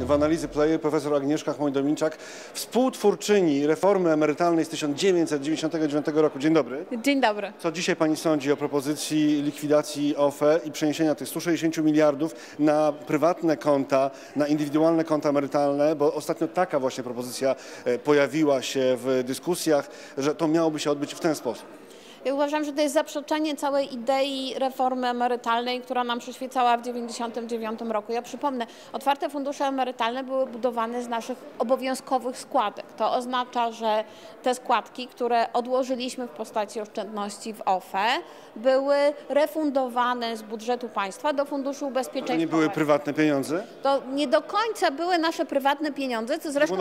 w analizy Player profesor Agnieszka Chmoń-Dominczak, współtwórczyni reformy emerytalnej z 1999 roku. Dzień dobry. Dzień dobry. Co dzisiaj pani sądzi o propozycji likwidacji OFE i przeniesienia tych 160 miliardów na prywatne konta, na indywidualne konta emerytalne, bo ostatnio taka właśnie propozycja pojawiła się w dyskusjach, że to miałoby się odbyć w ten sposób. Ja uważam, że to jest zaprzeczenie całej idei reformy emerytalnej, która nam przyświecała w 1999 roku. Ja przypomnę, otwarte fundusze emerytalne były budowane z naszych obowiązkowych składek. To oznacza, że te składki, które odłożyliśmy w postaci oszczędności w OFE, były refundowane z budżetu państwa do Funduszu Ubezpieczeń Społecznych. To nie były prywatne pieniądze? To nie do końca były nasze prywatne pieniądze, co zresztą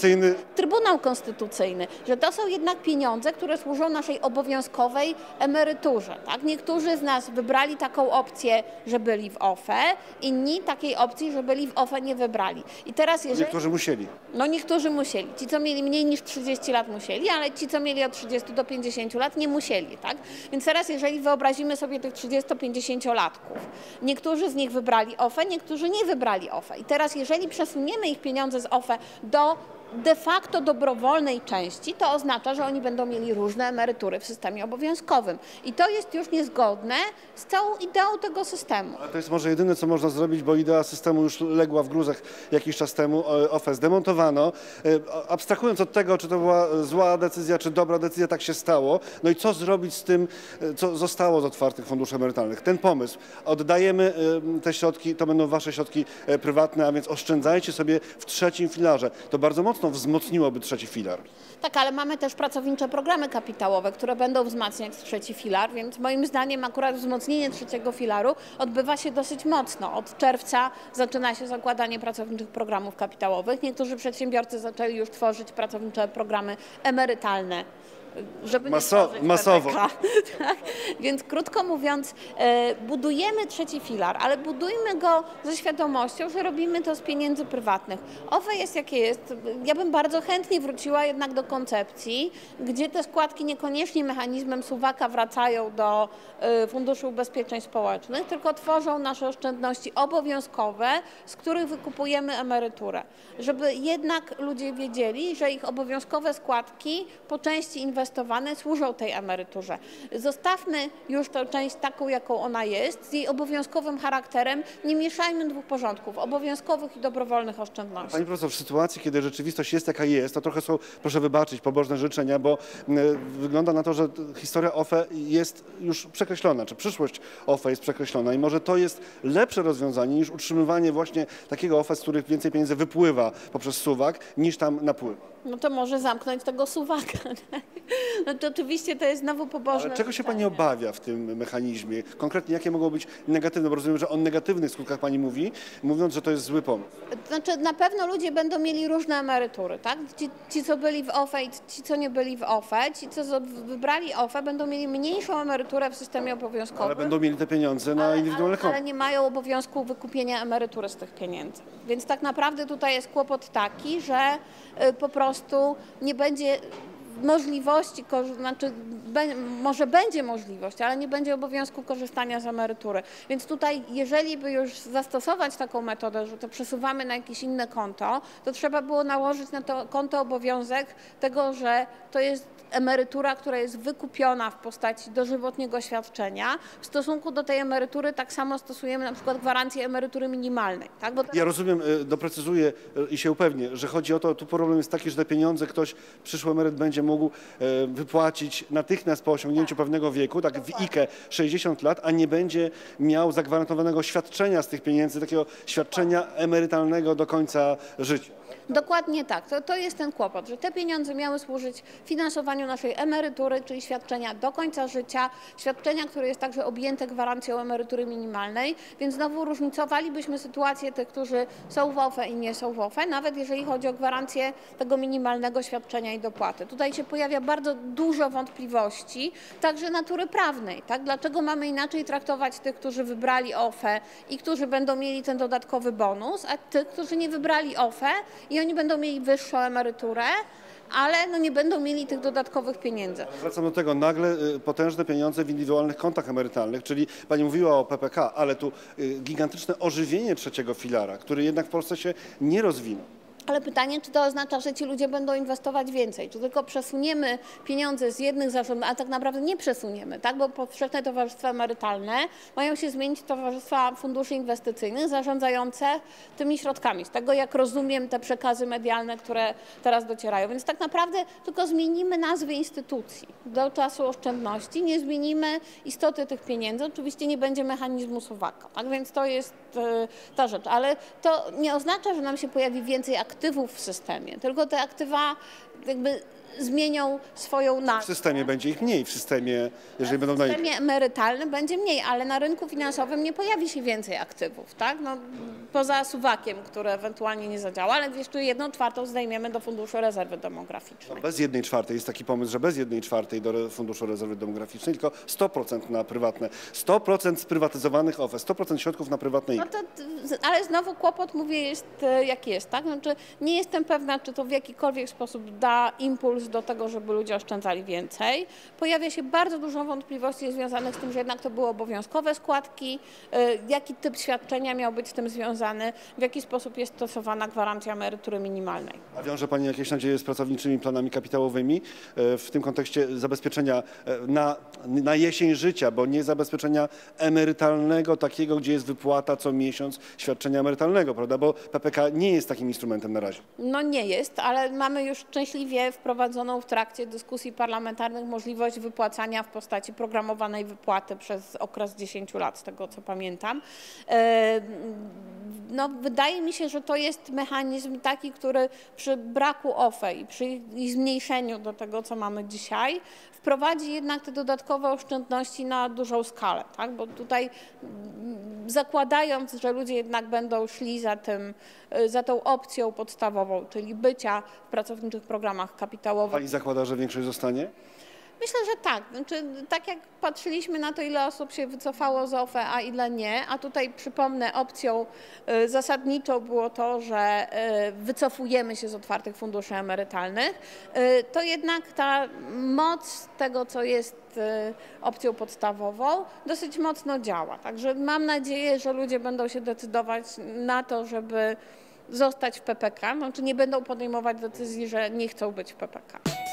Trybunał Konstytucyjny, że to są jednak pieniądze, które służą naszej obowiązkowej emeryturze. Tak? Niektórzy z nas wybrali taką opcję, że byli w OFE, inni takiej opcji, że byli w OFE nie wybrali. I teraz niektórzy musieli. No niektórzy musieli. Ci, co mieli mniej niż 30 lat musieli, ale ci, co mieli od 30 do 50 lat nie musieli. Tak? Więc teraz jeżeli wyobrazimy sobie tych 30-50-latków, niektórzy z nich wybrali OFE, niektórzy nie wybrali OFE. I teraz jeżeli przesuniemy ich pieniądze z OFE do de facto dobrowolnej części, to oznacza, że oni będą mieli różne emerytury w systemie obowiązkowym. I to jest już niezgodne z całą ideą tego systemu. Ale to jest może jedyne, co można zrobić, bo idea systemu już legła w gruzach jakiś czas temu. OFE zdemontowano. Abstrahując od tego, czy to była zła decyzja, czy dobra decyzja, tak się stało. No i co zrobić z tym, co zostało z otwartych funduszy emerytalnych? Ten pomysł. Oddajemy te środki, to będą wasze środki prywatne, a więc oszczędzajcie sobie w trzecim filarze. To bardzo mocno wzmocniłoby trzeci filar. Tak, ale mamy też pracownicze programy kapitałowe, które będą wzmacniać trzeci filar, więc moim zdaniem akurat wzmocnienie trzeciego filaru odbywa się dosyć mocno. Od czerwca zaczyna się zakładanie pracowniczych programów kapitałowych. Niektórzy przedsiębiorcy zaczęli już tworzyć pracownicze programy emerytalne, żeby masowo. Tak? Więc krótko mówiąc, budujemy trzeci filar, ale budujmy go ze świadomością, że robimy to z pieniędzy prywatnych. OFE jest jakie jest. Ja bym bardzo chętnie wróciła jednak do koncepcji, gdzie te składki niekoniecznie mechanizmem suwaka wracają do Funduszu Ubezpieczeń Społecznych, tylko tworzą nasze oszczędności obowiązkowe, z których wykupujemy emeryturę. Żeby jednak ludzie wiedzieli, że ich obowiązkowe składki po części inwestowane służą tej emeryturze. Zostawmy już tę część taką, jaką ona jest, z jej obowiązkowym charakterem. Nie mieszajmy dwóch porządków, obowiązkowych i dobrowolnych oszczędności. Pani profesor, w sytuacji, kiedy rzeczywistość jest jaka jest, to trochę są, proszę wybaczyć, pobożne życzenia, bo wygląda na to, że historia OFE jest już przekreślona, czy przyszłość OFE jest przekreślona i może to jest lepsze rozwiązanie niż utrzymywanie właśnie takiego OFE, z których więcej pieniędzy wypływa poprzez suwak, niż tam napływa. No to może zamknąć tego suwaka. No to oczywiście to jest znowu pobożne. Ale czego się pani obawia w tym mechanizmie? Konkretnie jakie mogą być negatywne? Bo rozumiem, że o negatywnych skutkach pani mówi, mówiąc, że to jest zły pomysł. Znaczy na pewno ludzie będą mieli różne emerytury, tak? Ci co byli w OFE i ci, co nie byli w OFE, ci, co wybrali OFE, będą mieli mniejszą emeryturę w systemie obowiązkowym. Ale będą mieli te pieniądze na indywidualne konto. Ale nie mają obowiązku wykupienia emerytury z tych pieniędzy. Więc tak naprawdę tutaj jest kłopot taki, że po prostu nie będzie możliwości, znaczy może będzie możliwość, ale nie będzie obowiązku korzystania z emerytury. Więc tutaj, jeżeli by już zastosować taką metodę, że to przesuwamy na jakieś inne konto, to trzeba było nałożyć na to konto obowiązek tego, że to jest emerytura, która jest wykupiona w postaci dożywotniego świadczenia. W stosunku do tej emerytury tak samo stosujemy na przykład gwarancję emerytury minimalnej. Tak? Bo ja rozumiem, doprecyzuję i się upewnię, że chodzi o to, tu problem jest taki, że te pieniądze ktoś, przyszły emeryt będzie mógł wypłacić natychmiast po osiągnięciu pewnego wieku, tak w IKE 60 lat, a nie będzie miał zagwarantowanego świadczenia z tych pieniędzy, takiego świadczenia emerytalnego do końca życia. Dokładnie tak. To jest ten kłopot, że te pieniądze miały służyć finansowaniu naszej emerytury, czyli świadczenia do końca życia, świadczenia, które jest także objęte gwarancją emerytury minimalnej, więc znowu różnicowalibyśmy sytuację tych, którzy są w OFE i nie są w OFE, nawet jeżeli chodzi o gwarancję tego minimalnego świadczenia i dopłaty. Tutaj się pojawia bardzo dużo wątpliwości, także natury prawnej. Tak? Dlaczego mamy inaczej traktować tych, którzy wybrali OFE i którzy będą mieli ten dodatkowy bonus, a tych, którzy nie wybrali OFE i i oni będą mieli wyższą emeryturę, ale no nie będą mieli tych dodatkowych pieniędzy. Wracam do tego, nagle potężne pieniądze w indywidualnych kontach emerytalnych, czyli pani mówiła o PPK, ale tu gigantyczne ożywienie trzeciego filara, który jednak w Polsce się nie rozwinął. Ale pytanie, czy to oznacza, że ci ludzie będą inwestować więcej? Czy tylko przesuniemy pieniądze z jednych zarządów, a tak naprawdę nie przesuniemy, tak? Bo powszechne towarzystwa emerytalne mają się zmienić w towarzystwa funduszy inwestycyjnych zarządzające tymi środkami. Z tego, jak rozumiem, te przekazy medialne, które teraz docierają. Więc tak naprawdę tylko zmienimy nazwę instytucji do czasu oszczędności, nie zmienimy istoty tych pieniędzy. Oczywiście nie będzie mechanizmu suwaka, tak? Więc to jest ta rzecz. Ale to nie oznacza, że nam się pojawi więcej aktywów w systemie, tylko te aktywa jakby zmienią swoją nazwę. W systemie będzie ich mniej, w systemie, jeżeli będą W systemie emerytalnym będzie mniej, ale na rynku finansowym nie pojawi się więcej aktywów, tak? No, poza suwakiem, który ewentualnie nie zadziała, ale jeszcze 1/4 zdejmiemy do Funduszu Rezerwy Demograficznej. Bez 1/4 jest taki pomysł, że bez 1/4 do Funduszu Rezerwy Demograficznej, tylko 100% na prywatne. 100% sprywatyzowanych OFE, 100% środków na prywatne. No to, ale znowu kłopot, mówię, jest jaki jest, tak? Znaczy, nie jestem pewna, czy to w jakikolwiek sposób da impuls do tego, żeby ludzie oszczędzali więcej. Pojawia się bardzo dużo wątpliwości związanych z tym, że jednak to były obowiązkowe składki, jaki typ świadczenia miał być z tym związany, w jaki sposób jest stosowana gwarancja emerytury minimalnej. A wiąże pani jakieś nadzieje z pracowniczymi planami kapitałowymi w tym kontekście zabezpieczenia na jesień życia, bo nie zabezpieczenia emerytalnego takiego, gdzie jest wypłata co miesiąc świadczenia emerytalnego, prawda? Bo PPK nie jest takim instrumentem na razie. No nie jest, ale mamy już szczęśliwie wprowadzoną w trakcie dyskusji parlamentarnych możliwość wypłacania w postaci programowanej wypłaty przez okres 10 lat, z tego co pamiętam. No, wydaje mi się, że to jest mechanizm taki, który przy braku OFE i przy ich zmniejszeniu do tego, co mamy dzisiaj, wprowadzi jednak te dodatkowe oszczędności na dużą skalę, tak? Bo tutaj zakładając, że ludzie jednak będą szli za tą opcją podstawową, czyli bycia w pracowniczych programach kapitałowych. Pani zakłada, że większość zostanie? Myślę, że tak. Znaczy, tak jak patrzyliśmy na to, ile osób się wycofało z OFE, a ile nie, a tutaj przypomnę, opcją zasadniczą było to, że wycofujemy się z otwartych funduszy emerytalnych, to jednak ta moc tego, co jest opcją podstawową, dosyć mocno działa. Także mam nadzieję, że ludzie będą się decydować na to, żeby zostać w PPK, znaczy nie będą podejmować decyzji, że nie chcą być w PPK.